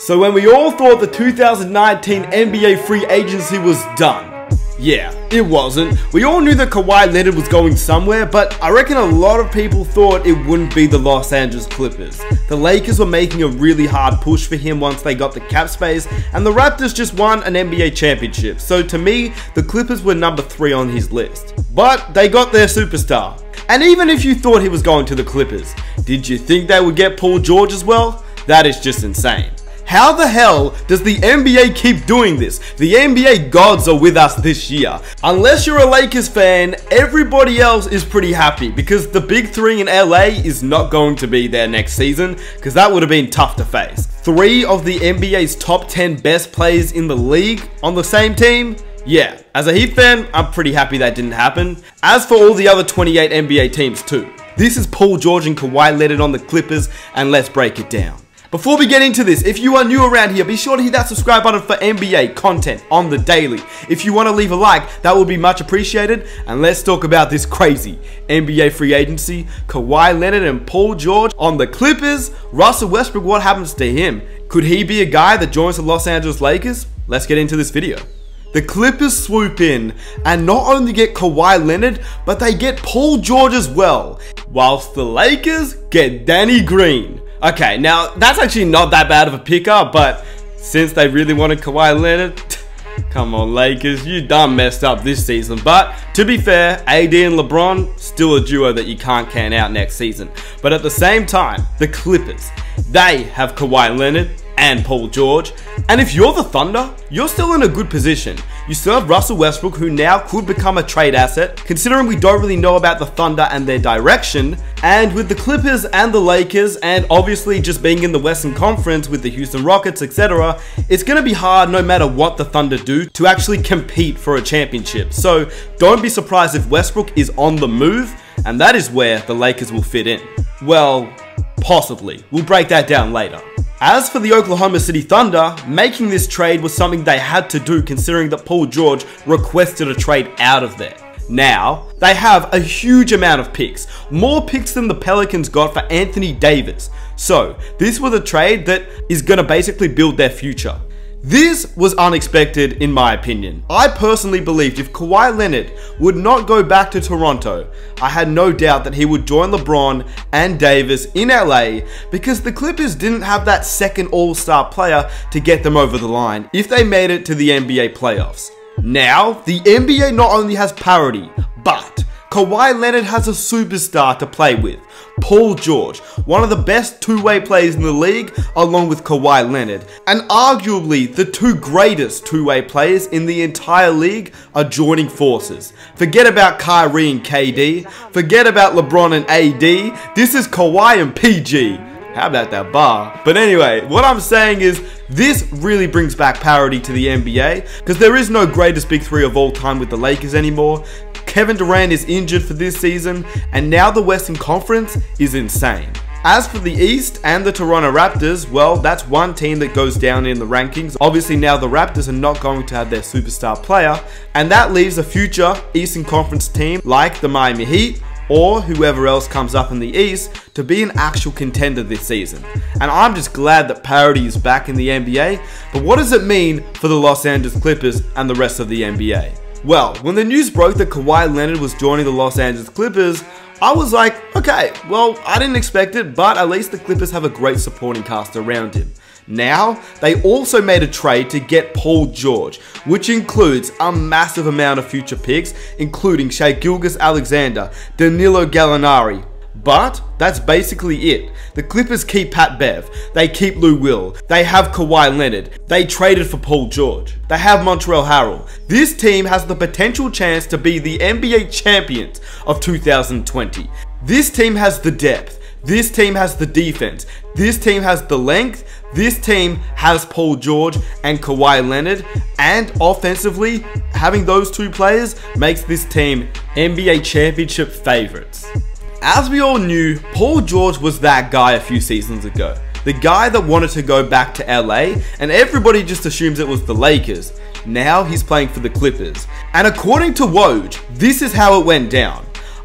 So when we all thought the 2019 NBA free agency was done, yeah, it wasn't. We all knew that Kawhi Leonard was going somewhere, but I reckon a lot of people thought it wouldn't be the Los Angeles Clippers. The Lakers were making a really hard push for him once they got the cap space, and the Raptors just won an NBA championship. So to me, the Clippers were number 3 on his list. But they got their superstar. And even if you thought he was going to the Clippers, did you think they would get Paul George as well? That is just insane. How the hell does the NBA keep doing this? The NBA gods are with us this year. Unless you're a Lakers fan, everybody else is pretty happy because the big 3 in LA is not going to be there next season because that would have been tough to face. 3 of the NBA's top 10 best players in the league on the same team? Yeah, as a Heat fan, I'm pretty happy that didn't happen. As for all the other 28 NBA teams too. This is Paul George and Kawhi Leonard on the Clippers, and let's break it down. Before we get into this, if you are new around here, be sure to hit that subscribe button for NBA content on the daily. If you want to leave a like, that would be much appreciated. And let's talk about this crazy NBA free agency. Kawhi Leonard and Paul George on the Clippers. Russell Westbrook, what happens to him? Could he be a guy that joins the Los Angeles Lakers? Let's get into this video. The Clippers swoop in and not only get Kawhi Leonard, but they get Paul George as well. Whilst the Lakers get Danny Green. Okay, now that's actually not that bad of a pickup, but since they really wanted Kawhi Leonard, come on Lakers, you done messed up this season. But to be fair, AD and LeBron, still a duo that you can't count out next season. But at the same time, the Clippers, they have Kawhi Leonard and Paul George, and if you're the Thunder, you're still in a good position. You still have Russell Westbrook, who now could become a trade asset, considering we don't really know about the Thunder and their direction. And with the Clippers and the Lakers, and obviously just being in the Western Conference with the Houston Rockets, etc., it's going to be hard no matter what the Thunder do to actually compete for a championship. So don't be surprised if Westbrook is on the move, and that is where the Lakers will fit in. Well, possibly. We'll break that down later. As for the Oklahoma City Thunder, making this trade was something they had to do considering that Paul George requested a trade out of there. Now, they have a huge amount of picks, more picks than the Pelicans got for Anthony Davis. So, this was a trade that is going to basically build their future. This was unexpected in my opinion. I personally believed if Kawhi Leonard would not go back to Toronto, I had no doubt that he would join LeBron and Davis in LA because the Clippers didn't have that second all-star player to get them over the line if they made it to the NBA playoffs. Now, the NBA not only has parity, but Kawhi Leonard has a superstar to play with. Paul George, one of the best two-way players in the league, along with Kawhi Leonard. And arguably, the 2 greatest two-way players in the entire league are joining forces. Forget about Kyrie and KD. Forget about LeBron and AD. This is Kawhi and PG. How about that bar? But anyway, what I'm saying is this really brings back parity to the NBA because there is no greatest big 3 of all time with the Lakers anymore. Kevin Durant is injured for this season, and now the Western Conference is insane. As for the East and the Toronto Raptors, well, that's one team that goes down in the rankings. Obviously now the Raptors are not going to have their superstar player, and that leaves a future Eastern Conference team like the Miami Heat or whoever else comes up in the East to be an actual contender this season. And I'm just glad that parity is back in the NBA, but what does it mean for the Los Angeles Clippers and the rest of the NBA? Well, when the news broke that Kawhi Leonard was joining the Los Angeles Clippers, I was like, okay, well, I didn't expect it, but at least the Clippers have a great supporting cast around him. Now, they also made a trade to get Paul George, which includes a massive amount of future picks, including Shai Gilgeous-Alexander, Danilo Gallinari. But that's basically it. The Clippers keep Pat Bev, they keep Lou Will, they have Kawhi Leonard, they traded for Paul George, they have Montrezl Harrell. This team has the potential chance to be the NBA champions of 2020. This team has the depth, this team has the defense, this team has the length, this team has Paul George and Kawhi Leonard, and offensively, having those 2 players makes this team NBA championship favorites. As we all knew, Paul George was that guy a few seasons ago. The guy that wanted to go back to LA, and everybody just assumes it was the Lakers. Now he's playing for the Clippers. And according to Woj, this is how it went down.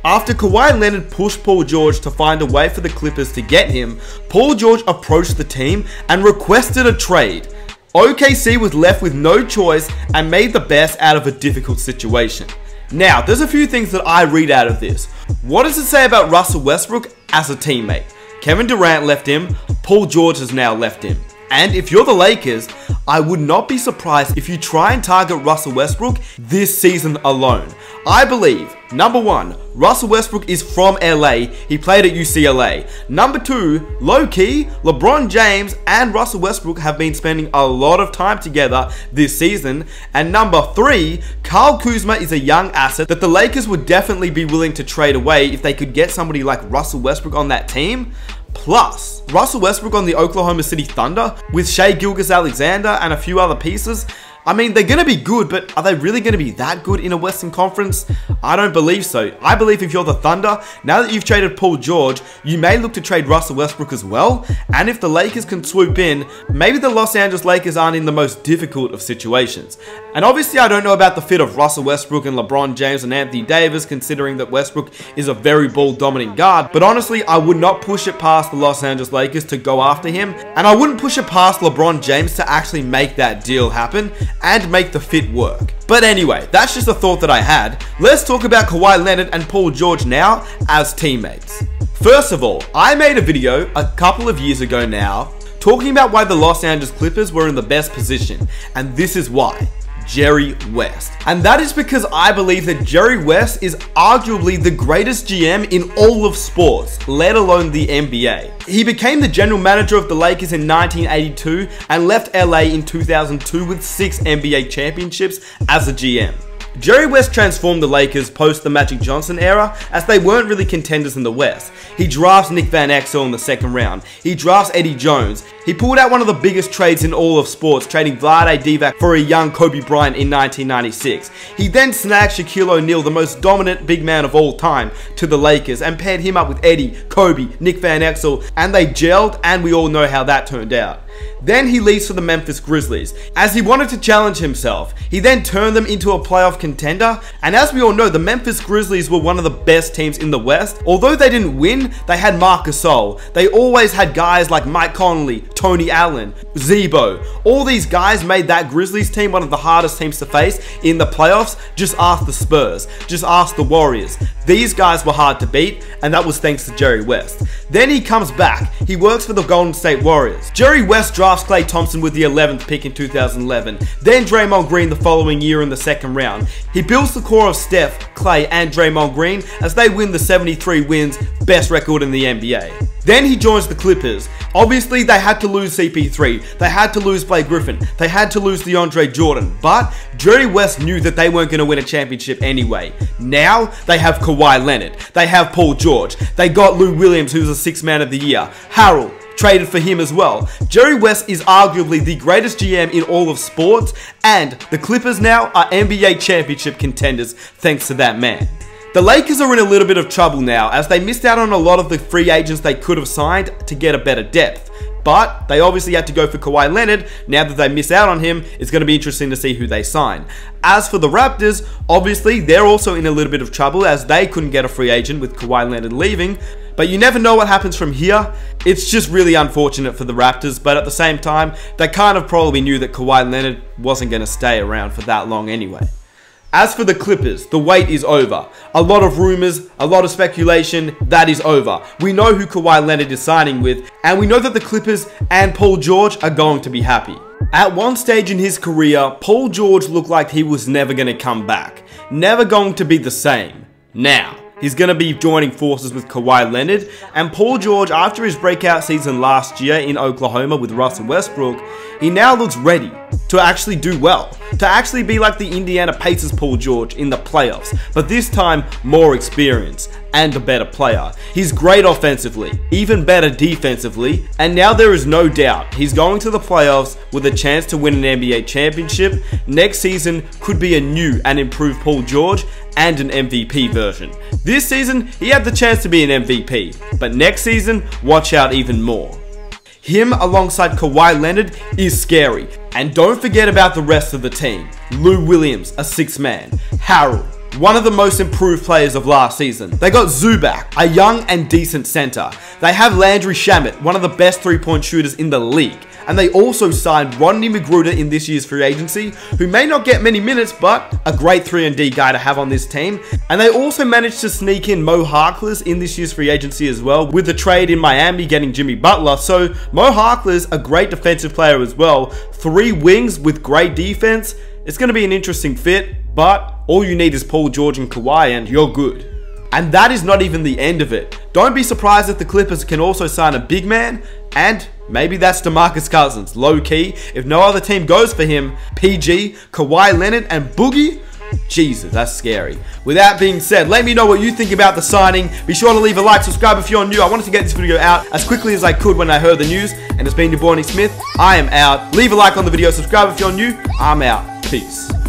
After Kawhi Leonard pushed Paul George to find a way for the Clippers to get him, Paul George approached the team and requested a trade. OKC was left with no choice and made the best out of a difficult situation. Now, there's a few things that I read out of this. What does it say about Russell Westbrook as a teammate? Kevin Durant left him, Paul George has now left him. And if you're the Lakers, I would not be surprised if you try and target Russell Westbrook this season alone. I believe, number one, Russell Westbrook is from LA, he played at UCLA. Number two, low-key, LeBron James and Russell Westbrook have been spending a lot of time together this season. And number three, Kyle Kuzma is a young asset that the Lakers would definitely be willing to trade away if they could get somebody like Russell Westbrook on that team. Plus, Russell Westbrook on the Oklahoma City Thunder with Shai Gilgeous-Alexander and a few other pieces. I mean, they're going to be good, but are they really going to be that good in a Western Conference? I don't believe so. I believe if you're the Thunder, now that you've traded Paul George, you may look to trade Russell Westbrook as well. And if the Lakers can swoop in, maybe the Los Angeles Lakers aren't in the most difficult of situations. And obviously, I don't know about the fit of Russell Westbrook and LeBron James and Anthony Davis, considering that Westbrook is a very ball-dominant guard. But honestly, I would not push it past the Los Angeles Lakers to go after him. And I wouldn't push it past LeBron James to actually make that deal happen and make the fit work. But anyway, that's just a thought that I had. Let's talk about Kawhi Leonard and Paul George now as teammates. First of all, I made a video a couple of years ago now talking about why the Los Angeles Clippers were in the best position, and this is why. Jerry West. And that is because I believe that Jerry West is arguably the greatest GM in all of sports, let alone the NBA. He became the general manager of the Lakers in 1982 and left LA in 2002 with 6 NBA championships as a GM. Jerry West transformed the Lakers post the Magic Johnson era, as they weren't really contenders in the West. He drafts Nick Van Exel in the second round. He drafts Eddie Jones. He pulled out one of the biggest trades in all of sports, trading Vlade Divac for a young Kobe Bryant in 1996. He then snagged Shaquille O'Neal, the most dominant big man of all time, to the Lakers and paired him up with Eddie, Kobe, Nick Van Exel, and they gelled, and we all know how that turned out. Then he leaves for the Memphis Grizzlies, as he wanted to challenge himself. He then turned them into a playoff contender, and as we all know, the Memphis Grizzlies were one of the best teams in the West. Although they didn't win, they had Marc Gasol. They always had guys like Mike Conley, Tony Allen, Zebo. All these guys made that Grizzlies team one of the hardest teams to face in the playoffs. Just ask the Spurs, just ask the Warriors. These guys were hard to beat, and that was thanks to Jerry West. Then he comes back, he works for the Golden State Warriors. Jerry West drafts Klay Thompson with the 11th pick in 2011, then Draymond Green the following year in the second round. He builds the core of Steph, Klay, and Draymond Green as they win the 73 wins, best record in the NBA. Then he joins the Clippers. Obviously, they had to lose CP3, they had to lose Blake Griffin, they had to lose DeAndre Jordan, but Jerry West knew that they weren't going to win a championship anyway. Now, they have Kawhi Leonard, they have Paul George, they got Lou Williams, who's a 6th man of the year, Harold, traded for him as well. Jerry West is arguably the greatest GM in all of sports, and the Clippers now are NBA championship contenders thanks to that man. The Lakers are in a little bit of trouble now, as they missed out on a lot of the free agents they could have signed to get a better depth. But they obviously had to go for Kawhi Leonard. Now that they miss out on him, it's going to be interesting to see who they sign. As for the Raptors, obviously they're also in a little bit of trouble, as they couldn't get a free agent with Kawhi Leonard leaving. But you never know what happens from here. It's just really unfortunate for the Raptors, but at the same time, they kind of probably knew that Kawhi Leonard wasn't going to stay around for that long anyway. As for the Clippers, the wait is over. A lot of rumors, a lot of speculation, that is over. We know who Kawhi Leonard is signing with, and we know that the Clippers and Paul George are going to be happy. At one stage in his career, Paul George looked like he was never going to come back. Never going to be the same. Now, he's going to be joining forces with Kawhi Leonard, and Paul George, after his breakout season last year in Oklahoma with Russell Westbrook, he now looks ready to actually do well, to actually be like the Indiana Pacers Paul George in the playoffs, but this time more experience and a better player. He's great offensively, even better defensively, and now there is no doubt he's going to the playoffs with a chance to win an NBA championship. Next season could be a new and improved Paul George and an MVP version. This season, he had the chance to be an MVP, but next season, watch out even more. Him alongside Kawhi Leonard is scary. And don't forget about the rest of the team. Lou Williams, a 6th man. Harold, one of the most improved players of last season. They got Zubac, a young and decent center. They have Landry Shamet, one of the best three-point shooters in the league. And they also signed Rodney McGruder in this year's free agency, who may not get many minutes, but a great 3-and-D guy to have on this team. And they also managed to sneak in Mo Harkless in this year's free agency as well, with the trade in Miami getting Jimmy Butler. So Mo Harkless, a great defensive player as well. 3 wings with great defense. It's going to be an interesting fit, but all you need is Paul George and Kawhi and you're good. And that is not even the end of it. Don't be surprised if the Clippers can also sign a big man, and maybe that's DeMarcus Cousins. Low-key, if no other team goes for him, PG, Kawhi Leonard, and Boogie? Jesus, that's scary. With that being said, let me know what you think about the signing. Be sure to leave a like, subscribe if you're new. I wanted to get this video out as quickly as I could when I heard the news. And it's been your boy Nick Smith. I am out. Leave a like on the video, subscribe if you're new. I'm out. Peace.